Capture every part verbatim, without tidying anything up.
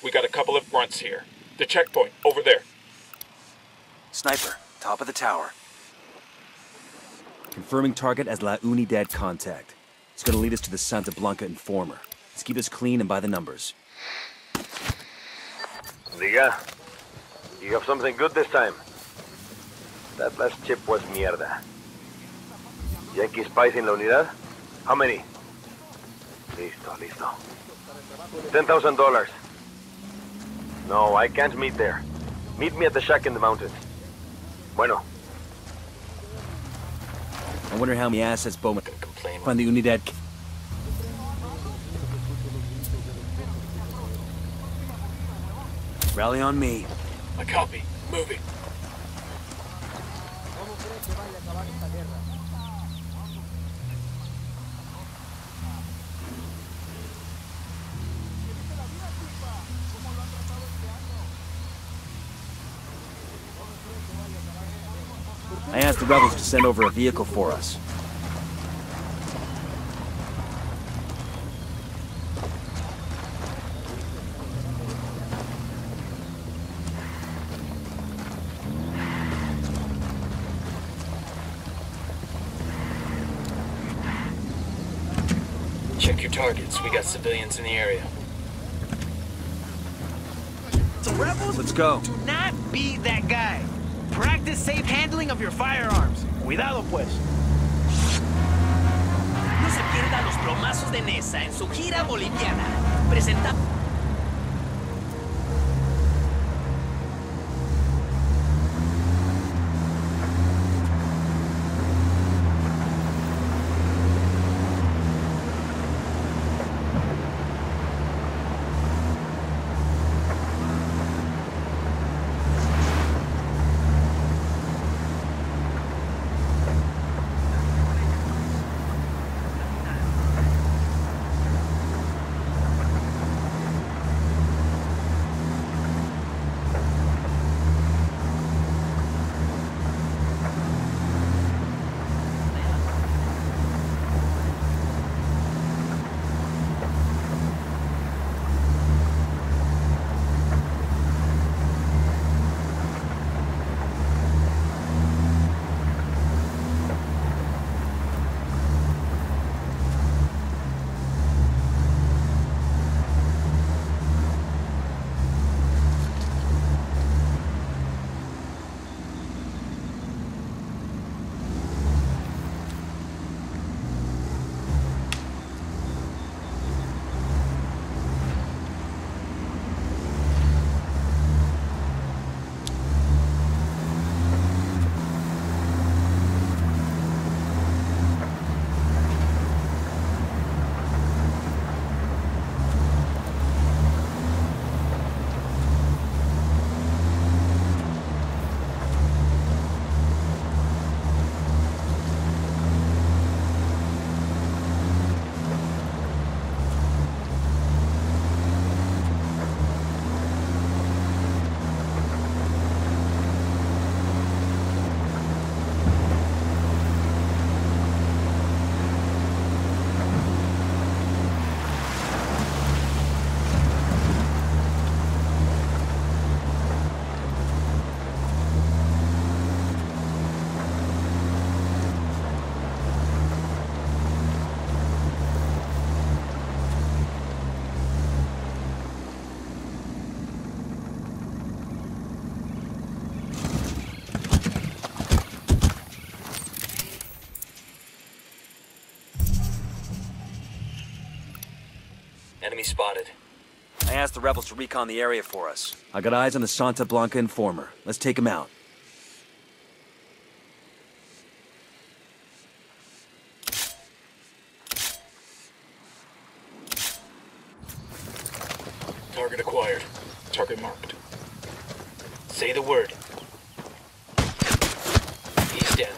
We got a couple of grunts here. The checkpoint, over there. Sniper, top of the tower. Confirming target as La Unidad contact. It's gonna lead us to the Santa Blanca informer. Let's keep this clean and by the numbers. Diga, you have something good this time. That last chip was mierda. Yankee spies in La Unidad? How many? Listo, listo. Ten thousand dollars. No, I can't meet there. Meet me at the shack in the mountains. Bueno. I wonder how many assets Bowman Gonna complain. find the Unidad. Rally on me. A copy. Moving. I asked the rebels to send over a vehicle for us. Check your targets. We got civilians in the area. The rebels Let's go. do not be that guy. Practice safe handling of your firearms. Cuidado, pues. No se pierda los plomazos de Nesa en su gira boliviana. Presenta... Enemy spotted. I asked the rebels to recon the area for us. I got eyes on the Santa Blanca informer. Let's take him out. Target acquired. Target marked. Say the word. He's down.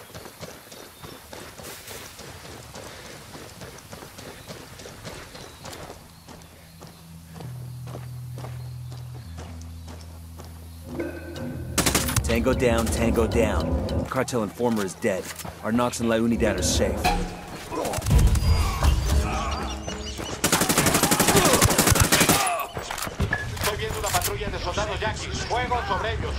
Tango down, tango down. The cartel informer is dead. Our Knox and La Unidad are safe. Estoy viendo una Yankees, fuego sobre ellos.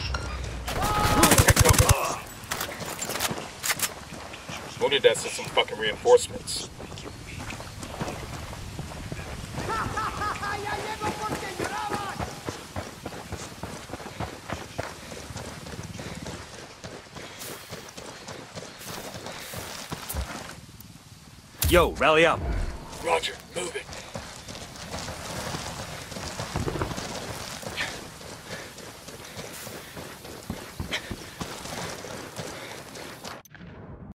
Unidad sent some fucking reinforcements. Yo, rally up. Roger.